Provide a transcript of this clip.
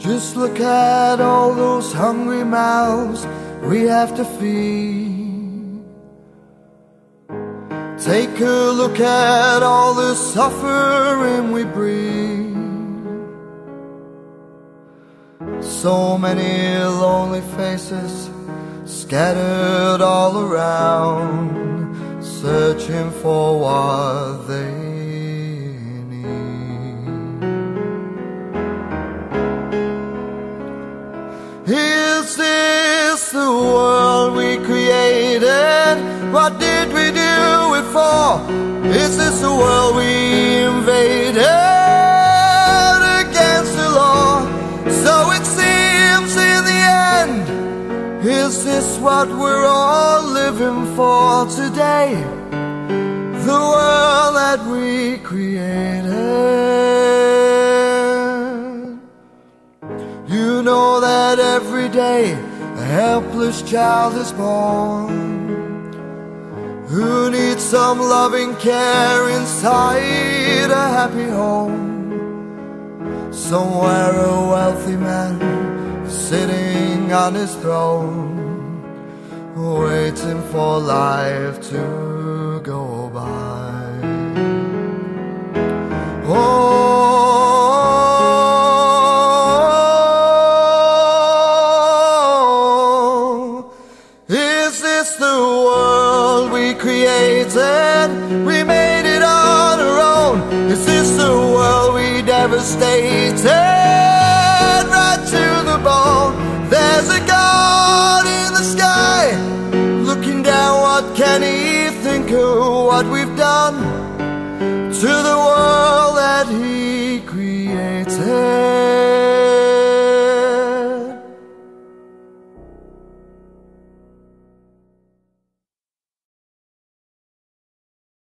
Just look at all those hungry mouths we have to feed. Take a look at all the suffering we breed. So many lonely faces scattered all around, searching for what they need. Is this the world we created? What did we do it for? Is this the world we invaded against the law? So it seems in the end, is this what we're all living for today? The world that we created. You know that every day a helpless child is born, who needs some loving care inside a happy home. Somewhere a wealthy man is sitting on his throne, waiting for life to go by. Oh, is this the world we created? We made it on our own. Is this the world we devastated right to the bone? There's a God in the